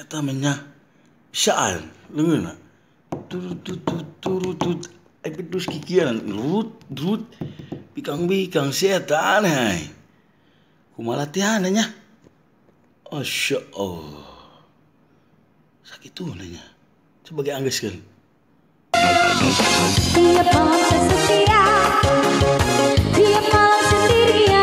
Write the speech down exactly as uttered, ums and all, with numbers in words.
tamanya saan lengan turut turut turut turut ay pedus kikian rut rut bikang bikang setan hai kumalatihan nya Asya Allah sakit tuh nanya sebagai angges kan tiap malam setia tiap malam sendirian